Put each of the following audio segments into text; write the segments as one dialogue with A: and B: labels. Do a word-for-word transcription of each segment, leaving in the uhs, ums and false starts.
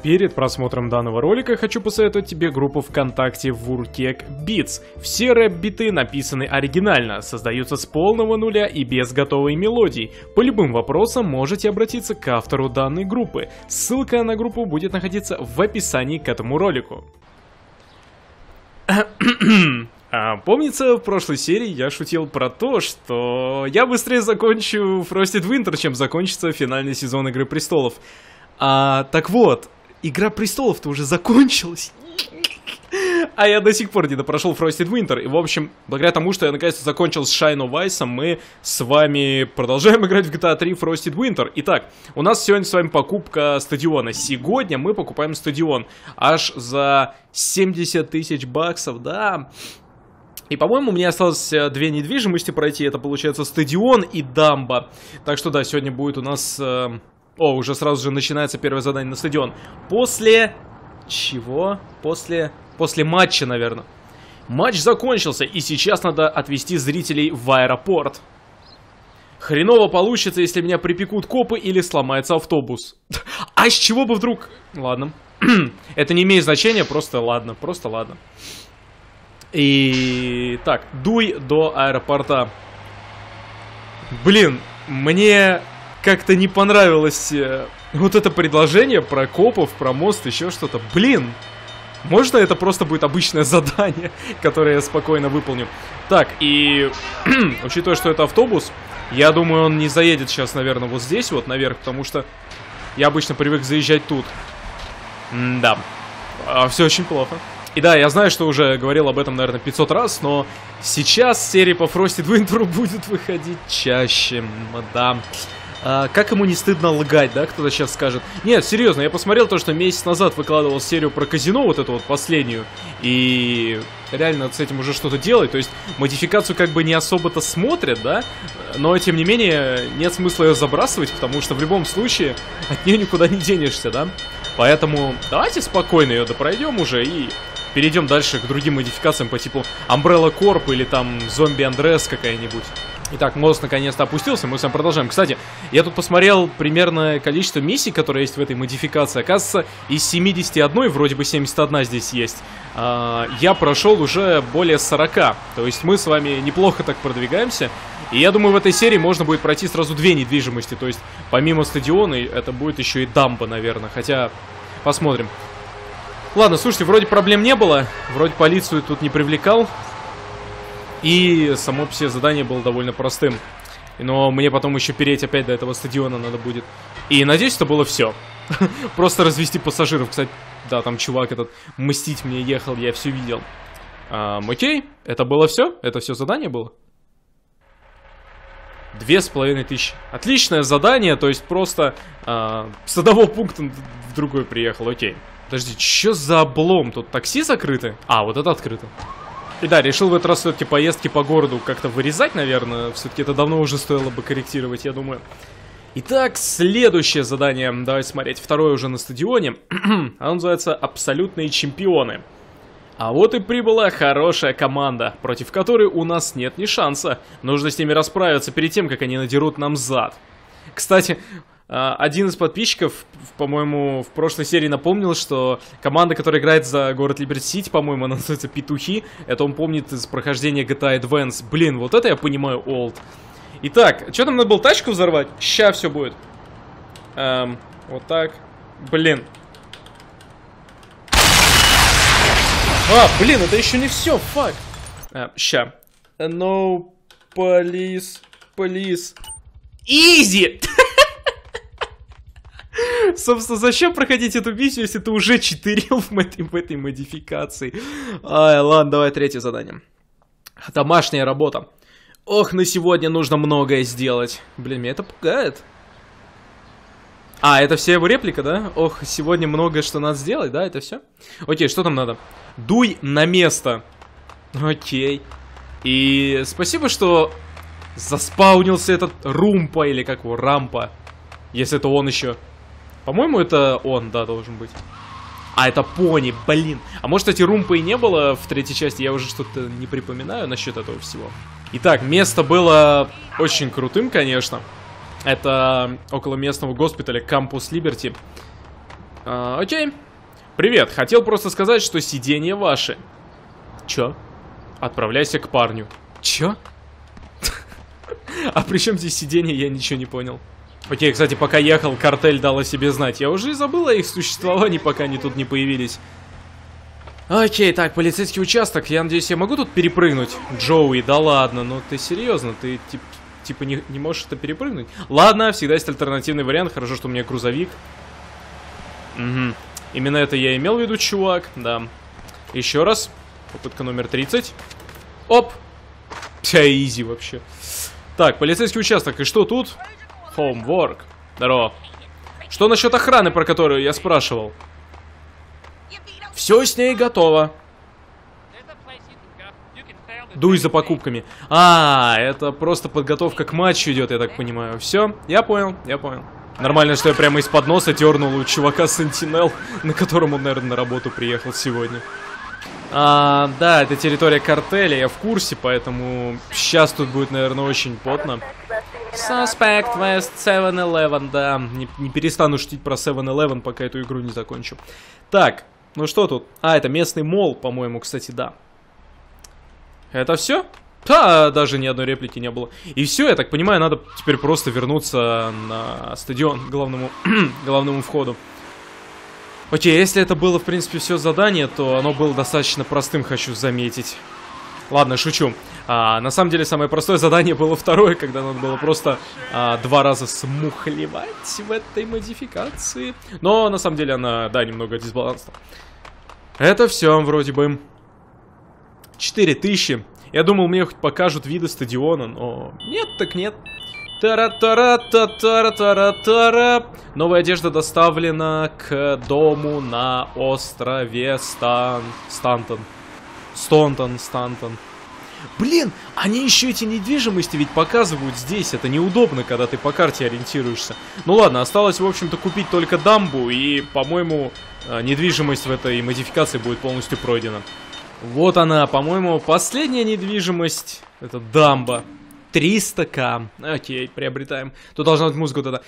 A: Перед просмотром данного ролика хочу посоветовать тебе группу ВКонтакте Вуркек Beats. Все рэп-биты написаны оригинально, создаются с полного нуля и без готовой мелодии. По любым вопросам можете обратиться к автору данной группы. Ссылка на группу будет находиться в описании к этому ролику. А, помнится, в прошлой серии я шутил про то, что я быстрее закончу Frosted Winter, чем закончится финальный сезон Игры Престолов. А, так вот, Игра Престолов-то уже закончилась. А я до сих пор не допрошел Frosted Winter. И, в общем, благодаря тому, что я наконец-то закончил с Shine of Ice, мы с вами продолжаем играть в джи ти эй три Frosted Winter. Итак, у нас сегодня с вами покупка стадиона. Сегодня мы покупаем стадион аж за семьдесят тысяч баксов, да. И, по-моему, мне осталось две недвижимости пройти. Это, получается, стадион и дамба. Так что, да, сегодня будет у нас... Э... О, уже сразу же начинается первое задание на стадион. После... Чего? После... После матча, наверное. Матч закончился, и сейчас надо отвезти зрителей в аэропорт. Хреново получится, если меня припекут копы или сломается автобус. А с чего бы вдруг... Ладно. Это не имеет значения, просто ладно, просто ладно. И... Так, дуй до аэропорта. Блин, мне... Как-то не понравилось э, вот это предложение про копов, про мост, еще что-то. Блин, можно это просто будет обычное задание, которое я спокойно выполню. Так, и учитывая, что это автобус, я думаю, он не заедет сейчас, наверное, вот здесь вот наверх, потому что я обычно привык заезжать тут. М-да, а, все очень плохо. И да, я знаю, что уже говорил об этом, наверное, пятьсот раз, но сейчас серия по Frosted Winter будет выходить чаще, да. А, как ему не стыдно лгать, да, кто-то сейчас скажет. Нет, серьезно, я посмотрел то, что месяц назад выкладывал серию про казино, вот эту вот последнюю, и реально с этим уже что-то делать, то есть модификацию как бы не особо-то смотрят, да, но тем не менее нет смысла ее забрасывать, потому что в любом случае от нее никуда не денешься, да, поэтому давайте спокойно ее допройдем уже и перейдем дальше к другим модификациям по типу Umbrella Corp или там Zombie Undress какая-нибудь. Итак, мост наконец-то опустился, мы с вами продолжаем. Кстати, я тут посмотрел примерное количество миссий, которые есть в этой модификации. Оказывается, из семидесяти одной, вроде бы семьдесят одна здесь есть, э, я прошел уже более сорока. То есть мы с вами неплохо так продвигаемся. И я думаю, в этой серии можно будет пройти сразу две недвижимости. То есть, помимо стадиона, это будет еще и дамба, наверное. Хотя, посмотрим. Ладно, слушайте, вроде проблем не было. Вроде полицию тут не привлекал. И само все задание было довольно простым. Но мне потом еще переть опять до этого стадиона надо будет. И надеюсь, это было все. Просто развести пассажиров. Кстати, да, там чувак этот мстить мне ехал, я все видел. а, Окей, это было все? Это все задание было? Две с половиной тысячи. Отличное задание, то есть просто а, с одного пункта в другой приехал, окей. Подожди, что за облом? Тут такси закрыты? А, вот это открыто. И да, решил в этот раз все-таки поездки по городу как-то вырезать, наверное. Все-таки это давно уже стоило бы корректировать, я думаю. Итак, следующее задание. Давайте смотреть. Второе уже на стадионе. Оно называется «Абсолютные чемпионы». А вот и прибыла хорошая команда, против которой у нас нет ни шанса. Нужно с ними расправиться перед тем, как они надерут нам зад. Кстати... Один из подписчиков, по-моему, в прошлой серии напомнил, что команда, которая играет за город Либерти-Сити, по-моему, она называется Петухи. Это он помнит из прохождения джи ти эй Advance. Блин, вот это я понимаю, олд. Итак, что там надо было тачку взорвать? Ща все будет. Эм, вот так. Блин. А, блин, это еще не все, фак. А, ща. No, police, police. Easy! Собственно, зачем проходить эту миссию, если ты уже читерил в этой, в этой модификации? Ай, ладно, давай третье задание. Домашняя работа. Ох, на сегодня нужно многое сделать. Блин, меня это пугает. А, это вся его реплика, да? Ох, сегодня многое что надо сделать, да? Это все? Окей, что там надо? Дуй на место. Окей. И спасибо, что заспаунился этот Румпа, или как его, Рампа. Если это он еще. По-моему, это он, да, должен быть. А, это пони, блин. А может, эти Румпы и не было в третьей части? Я уже что-то не припоминаю насчет этого всего. Итак, место было очень крутым, конечно. Это около местного госпиталя Кампус Либерти. А, окей. Привет, хотел просто сказать, что сиденья ваши. Чё? Отправляйся к парню. Чё? А при чем здесь сиденье, я ничего не понял. Окей, кстати, пока ехал, картель дал о себе знать. Я уже и забыл о их существовании, пока они тут не появились. Окей, так, полицейский участок. Я надеюсь, я могу тут перепрыгнуть? Джоуи, да ладно, ну ты серьезно? Ты тип, типа не, не можешь это перепрыгнуть? Ладно, всегда есть альтернативный вариант. Хорошо, что у меня грузовик. Угу. Именно это я имел в виду, чувак. Да. Еще раз. Попытка номер тридцать. Оп. Вся изи вообще. Так, полицейский участок. И что тут? Homework. Здорово. Что насчет охраны, про которую я спрашивал? Все с ней готово. Дуй за покупками. А, это просто подготовка к матчу идет, я так понимаю. Все, я понял, я понял. Нормально, что я прямо из-под носа дернул у чувака Сентинел, на котором он, наверное, на работу приехал сегодня. А, да, это территория картеля, я в курсе, поэтому сейчас тут будет, наверное, очень потно. Suspect West севен элевен, да. Не, не перестану шутить про севен элевен, пока эту игру не закончу. Так, ну что тут? А, это местный молл, по-моему, кстати, да. Это все? Да, даже ни одной реплики не было. И все, я так понимаю, надо теперь просто вернуться на стадион, к главному, главному входу. Окей, если это было, в принципе, все задание, то оно было достаточно простым, хочу заметить. Ладно, шучу. А, на самом деле, самое простое задание было второе, когда надо было просто а, два раза смухлевать в этой модификации. Но, на самом деле, она, да, немного дисбалансна. Это все, вроде бы. четыре тысячи. Я думал, мне хоть покажут виды стадиона, но нет, так нет. Тара-тара-та-тара-тара-тара. Новая одежда доставлена к дому на острове Стан... Стантон. Стонтон, Стантон. Блин, они еще эти недвижимости ведь показывают здесь. Это неудобно, когда ты по карте ориентируешься. Ну ладно, осталось, в общем-то, купить только дамбу. И, по-моему, недвижимость в этой модификации будет полностью пройдена. Вот она, по-моему, последняя недвижимость. Это дамба. триста ка. Окей, приобретаем. Тут должна быть музыка вот эта.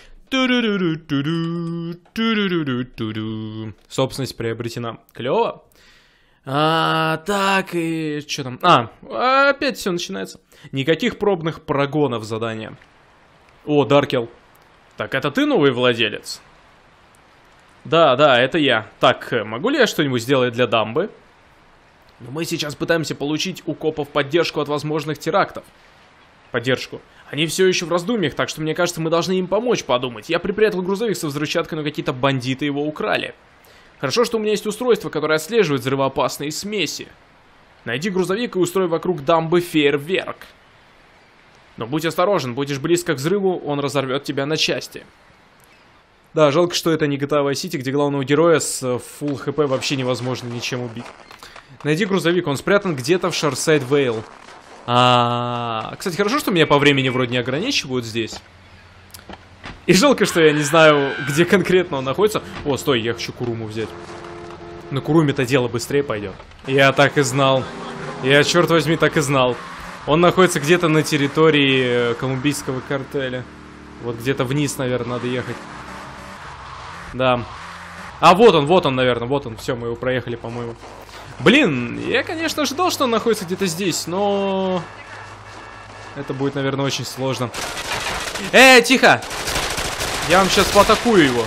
A: Собственность приобретена. Клево. А, так, и что там? А, опять все начинается. Никаких пробных прогонов задания. О, Даркел. Так, это ты новый владелец? Да, да, это я. Так, могу ли я что-нибудь сделать для дамбы? Мы сейчас пытаемся получить у копов поддержку от возможных терактов. Поддержку. Они все еще в раздумьях, так что мне кажется, мы должны им помочь подумать. Я припрятал грузовик со взрывчаткой, но какие-то бандиты его украли. Хорошо, что у меня есть устройство, которое отслеживает взрывоопасные смеси. Найди грузовик и устрой вокруг дамбы фейерверк. Но будь осторожен, будешь близко к взрыву, он разорвет тебя на части. Да, жалко, что это не джи ти эй Vice City, где главного героя с full хп вообще невозможно ничем убить. Найди грузовик, он спрятан где-то в Шорсайд Вейл. А, кстати, хорошо, что меня по времени вроде не ограничивают здесь. И жалко, что я не знаю, где конкретно он находится. О, стой, я хочу Куруму взять. На Куруме-то дело быстрее пойдет. Я так и знал. Я, черт возьми, так и знал. Он находится где-то на территории колумбийского картеля. Вот где-то вниз, наверное, надо ехать. Да. А, вот он, вот он, наверное, вот он. Все, мы его проехали, по-моему. Блин, я, конечно, ожидал, что он находится где-то здесь, но... Это будет, наверное, очень сложно. Эй, тихо! Я вам сейчас поатакую его.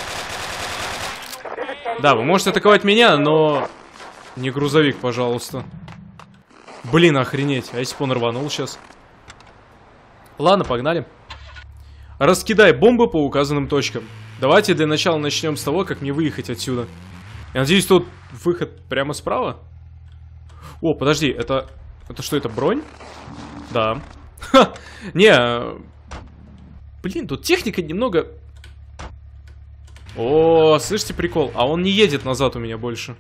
A: Да, вы можете атаковать меня, но... Не грузовик, пожалуйста. Блин, охренеть. А если бы он рванул сейчас? Ладно, погнали. Раскидай бомбы по указанным точкам. Давайте для начала начнем с того, как мне выехать отсюда. Я надеюсь, тут выход прямо справа. О, подожди, это... Это что, это бронь? Да. Ха! Не... Блин, тут техника немного... О, слышите прикол? А он не едет назад у меня больше.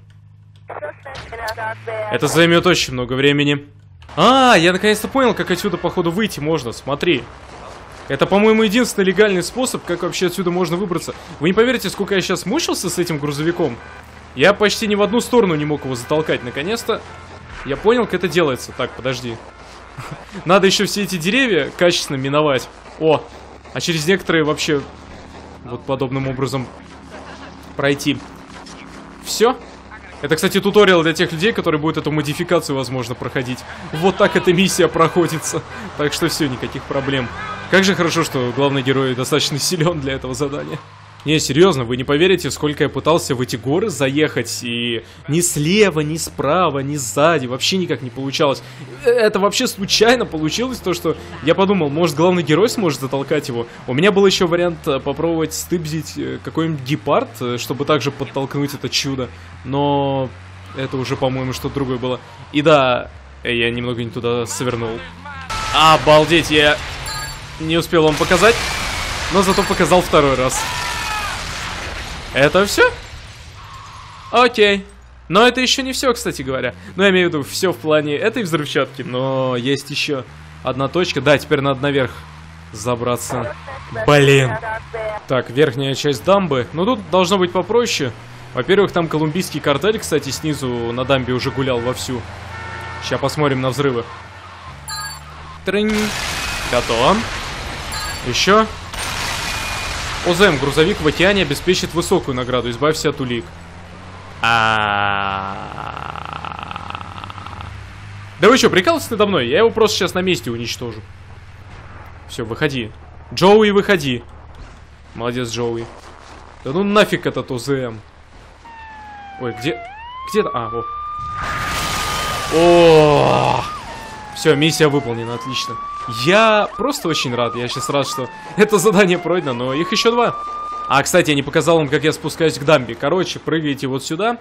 A: Это займет очень много времени. А, я наконец-то понял, как отсюда, походу, выйти можно. Смотри. Это, по-моему, единственный легальный способ, как вообще отсюда можно выбраться. Вы не поверите, сколько я сейчас мучился с этим грузовиком? Я почти ни в одну сторону не мог его затолкать. Наконец-то я понял, как это делается. Так, подожди. Надо еще все эти деревья качественно миновать. О, а через некоторые вообще вот подобным образом пройти. Все. Это, кстати, туториал для тех людей, которые будут эту модификацию, возможно, проходить. Вот так эта миссия проходится. Так что все, никаких проблем. Как же хорошо, что главный герой достаточно силен для этого задания. Не, серьезно, вы не поверите, сколько я пытался в эти горы заехать, и ни слева, ни справа, ни сзади, вообще никак не получалось. Это вообще случайно получилось, то что я подумал, может главный герой сможет затолкать его. У меня был еще вариант попробовать стыбзить какой-нибудь гепард, чтобы также подтолкнуть это чудо, но это уже, по-моему, что-то другое было. И да, я немного не туда свернул. Обалдеть, я не успел вам показать, но зато показал второй раз. Это все? Окей. Но это еще не все, кстати говоря. Ну, я имею в виду все в плане этой взрывчатки. Но есть еще одна точка. Да, теперь надо наверх забраться. Блин. Так, верхняя часть дамбы. Ну, тут должно быть попроще. Во-первых, там колумбийский картель, кстати, снизу на дамбе уже гулял вовсю. Сейчас посмотрим на взрывы. Трынь. Готово. Еще. ОЗМ, грузовик в океане обеспечит высокую награду. Избавься от улик. Да вы что, прикалываетесь надо мной? Я его просто сейчас на месте уничтожу. Все, выходи. Джоуи, выходи. Молодец, Джоуи. Да ну нафиг этот ОЗМ. Ой, где? Где-то... А, вот. О, все, миссия выполнена, отлично. Я просто очень рад, я сейчас рад, что это задание пройдено, но их еще два. А, кстати, я не показал вам, как я спускаюсь к дамбе. Короче, прыгаете вот сюда.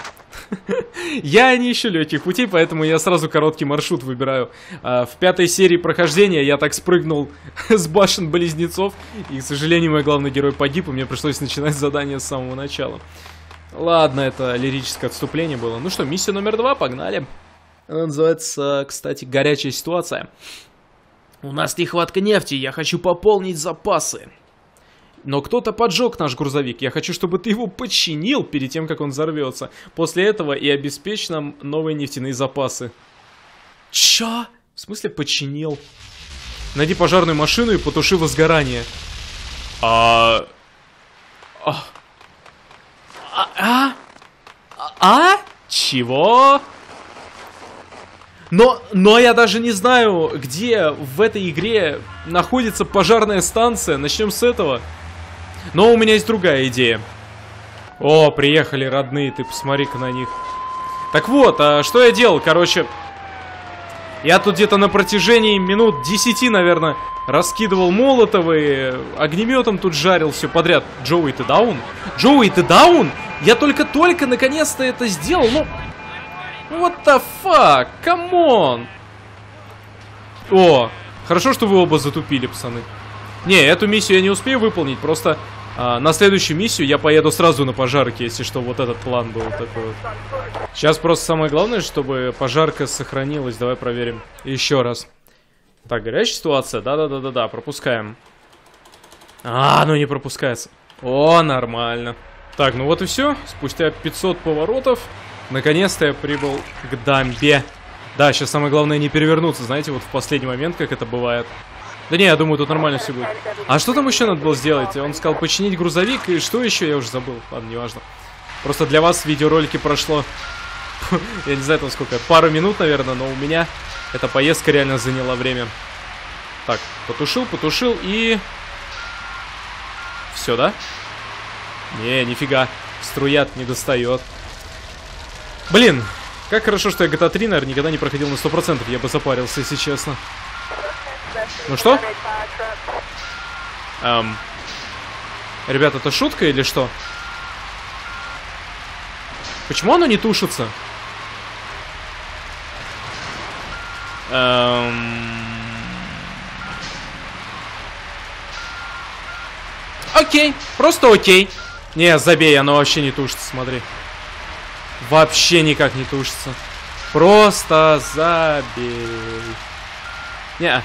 A: Я не ищу легких путей, поэтому я сразу короткий маршрут выбираю. В пятой серии прохождения я так спрыгнул с башен близнецов, и, к сожалению, мой главный герой погиб, и мне пришлось начинать задание с самого начала. Ладно, это лирическое отступление было. Ну что, миссия номер два, погнали. Она называется, кстати, горячая ситуация. У нас нехватка нефти, я хочу пополнить запасы. Но кто-то поджег наш грузовик. Я хочу, чтобы ты его починил перед тем, как он взорвется. После этого и обеспечь нам новые нефтяные запасы. Чё? В смысле починил? Найди пожарную машину и потуши возгорание. А... А? А? А? А? Чего? Но, но я даже не знаю, где в этой игре находится пожарная станция. Начнем с этого. Но у меня есть другая идея. О, приехали родные, ты посмотри-ка на них. Так вот, а что я делал? Короче, я тут где-то на протяжении минут десяти, наверное, раскидывал молотовы, огнеметом тут жарил все подряд. Джоуи, ты даун? Джоуи, ты даун? Я только-только наконец-то это сделал, ну... What the fuck? Come on! О, хорошо, что вы оба затупили, пацаны. Не, эту миссию я не успею выполнить, просто а, на следующую миссию я поеду сразу на пожарке, если что, вот этот план был такой вот. Сейчас просто самое главное, чтобы пожарка сохранилась. Давай проверим еще раз. Так, горячая ситуация, да-да-да-да-да, пропускаем. А, ну не пропускается. О, нормально. Так, ну вот и все, спустя пятьсот поворотов наконец-то я прибыл к дамбе. Да, сейчас самое главное не перевернуться, знаете, вот в последний момент, как это бывает. Да не, я думаю, тут нормально все будет. А что там еще надо было сделать? Он сказал починить грузовик, и что еще, я уже забыл. Ладно, неважно. Просто для вас в видеоролике прошло, я не знаю там сколько, пару минут, наверное, но у меня эта поездка реально заняла время. Так, потушил, потушил и... Все, да? Не, нифига, струят не достает. Блин, как хорошо, что я джи ти эй три, наверное, никогда не проходил на сто процентов. Я бы запарился, если честно. Ну что? Эм... Ребята, это шутка или что? Почему оно не тушится? Эм... Окей, просто окей. Не, забей, оно вообще не тушится, смотри. Вообще никак не тушится. Просто забей. Не.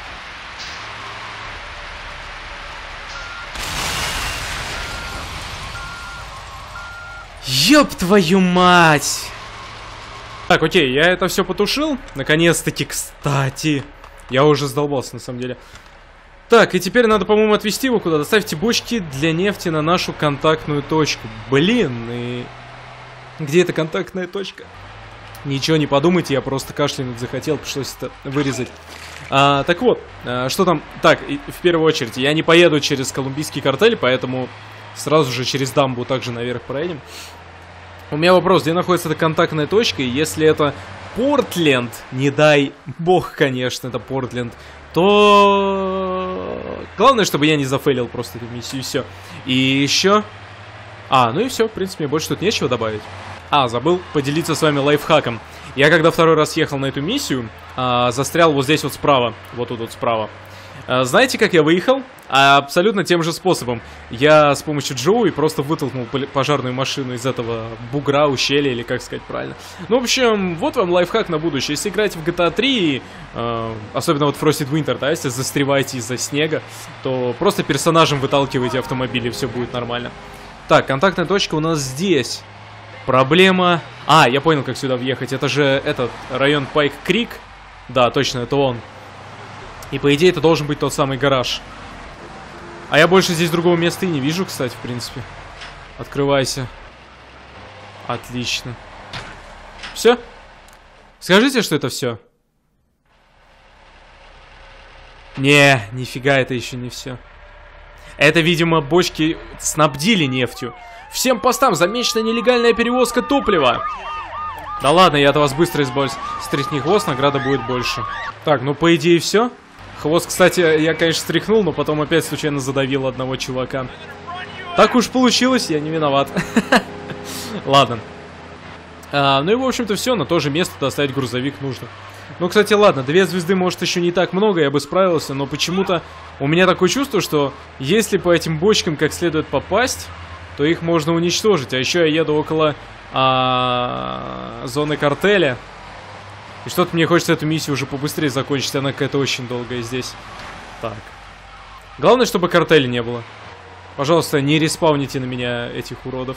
A: Ёб твою мать! Так, окей, я это все потушил. Наконец-таки, кстати. Я уже сдолбался, на самом деле. Так, и теперь надо, по-моему, отвезти его куда-то. Доставьте бочки для нефти на нашу контактную точку. Блин, и... Где эта контактная точка? Ничего не подумайте, я просто кашлянуть захотел, пришлось это вырезать. А, так вот, а, что там... Так, и, в первую очередь, я не поеду через колумбийский картель, поэтому сразу же через дамбу также наверх проедем. У меня вопрос, где находится эта контактная точка, и если это Портленд, не дай бог, конечно, это Портленд, то... Главное, чтобы я не зафейлил просто эту миссию, и все. И еще... А, ну и все, в принципе, мне больше тут нечего добавить. А, забыл поделиться с вами лайфхаком. Я когда второй раз ехал на эту миссию, а, застрял вот здесь вот справа. Вот тут вот справа. А, знаете, как я выехал? А, абсолютно тем же способом. Я с помощью Джоуи просто вытолкнул пожарную машину из этого бугра, ущелья, или как сказать правильно. Ну, в общем, вот вам лайфхак на будущее. Если играете в джи ти эй три, э, особенно вот Frosted Winter, да, если застреваете из-за снега, то просто персонажем выталкиваете автомобиль, и все будет нормально. Так, контактная точка у нас здесь. Проблема... А, я понял, как сюда въехать. Это же этот район Пайк Крик. Да, точно, это он. И по идее это должен быть тот самый гараж. А я больше здесь другого места и не вижу, кстати, в принципе. Открывайся. Отлично. Все? Скажите, что это все. Не, нифига, это еще не все. Это, видимо, бочки снабдили нефтью. Всем постам замечена нелегальная перевозка топлива. Да ладно, я от вас быстро избавлюсь. Стряхни хвост, награда будет больше. Так, ну по идее все. Хвост, кстати, я, конечно, стряхнул, но потом опять случайно задавил одного чувака. Так уж получилось, я не виноват. Ладно. А, ну и, в общем-то, все. На то же место доставить грузовик нужно. Ну, кстати, ладно, две звезды, может, еще не так много, я бы справился, но почему-то у меня такое чувство, что если по этим бочкам как следует попасть, то их можно уничтожить. А еще я еду около а, зоны картеля. И что-то мне хочется эту миссию уже побыстрее закончить, она какая-то очень долгая здесь. Так. Главное, чтобы картеля не было. Пожалуйста, не респауните на меня этих уродов.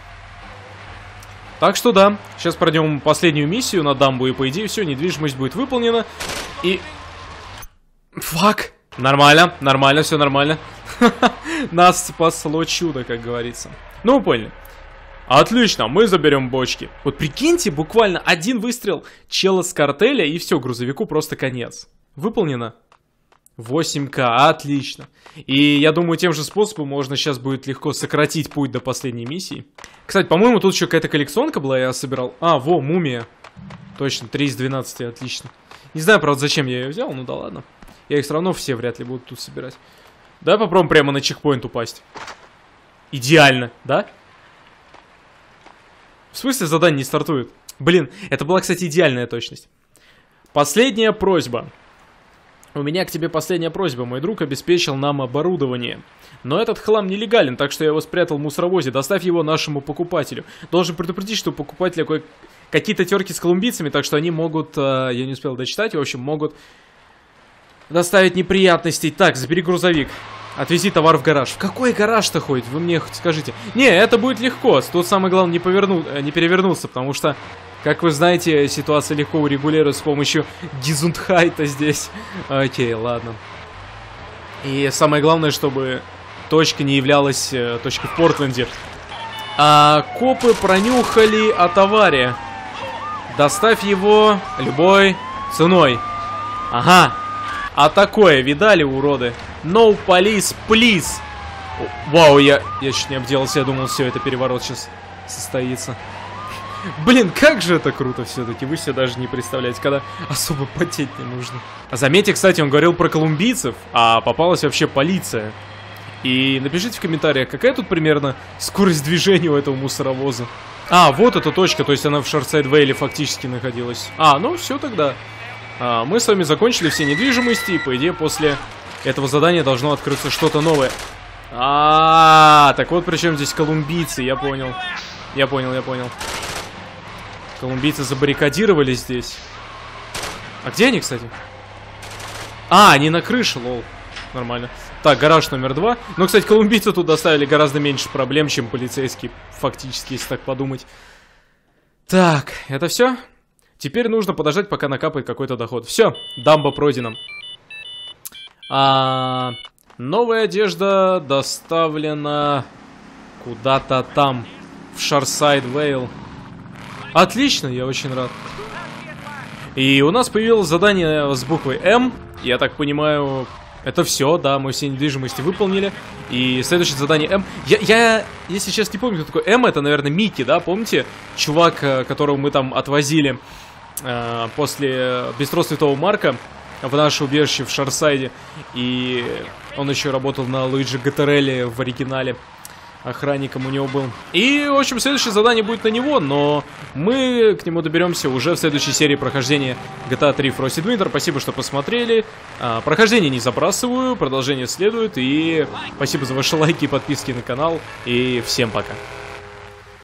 A: Так что да, сейчас пройдем последнюю миссию на дамбу, и по идее все, недвижимость будет выполнена. И... Фак! Нормально, нормально, все нормально. Нас спасло чудо, как говорится. Ну, вы поняли. Отлично, мы заберем бочки. Вот прикиньте, буквально один выстрел чела с картеля, и все, грузовику просто конец. Выполнено. восемь ка, отлично. И я думаю, тем же способом можно сейчас будет легко сократить путь до последней миссии. Кстати, по-моему, тут еще какая-то коллекционка была, я собирал. А, во, мумия. Точно, три из двенадцати, отлично. Не знаю, правда, зачем я ее взял, ну да ладно. Я их все равно все вряд ли буду тут собирать. Давай попробуем прямо на чекпоинт упасть. Идеально, да? В смысле задание не стартует? Блин, это была, кстати, идеальная точность. Последняя просьба. У меня к тебе последняя просьба. Мой друг обеспечил нам оборудование. Но этот хлам нелегален, так что я его спрятал в мусоровозе. Доставь его нашему покупателю. Должен предупредить, что у покупателя кое- какие-то терки с колумбийцами, так что они могут... Э, я не успел дочитать, в общем, могут доставить неприятностей. Так, забери грузовик. Отвези товар в гараж. В какой гараж-то ходит? Вы мне хоть скажите. Не, это будет легко. Тут самое главное не, поверну... не перевернуться, потому что... Как вы знаете, ситуация легко урегулируется с помощью Гизундхайта здесь. Окей, ладно. И самое главное, чтобы точка не являлась э, точкой в Портленде. А копы пронюхали о товаре. Доставь его любой ценой. Ага. А такое видали, уроды? No police, please. Вау, я, я чуть не обделался, я думал, все, это переворот сейчас состоится. Блин, как же это круто все-таки, вы себе даже не представляете, когда особо потеть не нужно. А заметьте, кстати, он говорил про колумбийцев, а попалась вообще полиция. И напишите в комментариях, какая тут примерно скорость движения у этого мусоровоза. А, вот эта точка, то есть она в Шорсайд-Вейле фактически находилась. А, ну все тогда. А, мы с вами закончили все недвижимости, и по идее после этого задания должно открыться что-то новое. А, -а, а, так вот причем здесь колумбийцы, я понял. Я понял, я понял. Колумбийцы забаррикадировались здесь. А где они, кстати? А, они на крыше, лол. Нормально. Так, гараж номер два. Но, кстати, колумбийцы тут доставили гораздо меньше проблем, чем полицейские, фактически, если так подумать. Так, это все? Теперь нужно подождать, пока накапает какой-то доход. Все, дамба пройдена. А новая одежда доставлена куда-то там, в Шарсайд Вейл. Отлично, я очень рад. И у нас появилось задание с буквой М. Я так понимаю, это все, да, мы все недвижимости выполнили. И следующее задание М. Я, я, если честно, не помню, кто такой М. Это, наверное, Микки, да, помните? Чувак, которого мы там отвозили э, после Бистро Святого Марка в наше убежище в Шарсайде. И он еще работал на Луиджи Гатарелли в оригинале. Охранником у него был. И, в общем, следующее задание будет на него, но мы к нему доберемся уже в следующей серии прохождения джи ти эй три Frosted Winter. Спасибо, что посмотрели. А, прохождение не забрасываю, продолжение следует. И спасибо за ваши лайки и подписки на канал. И всем пока.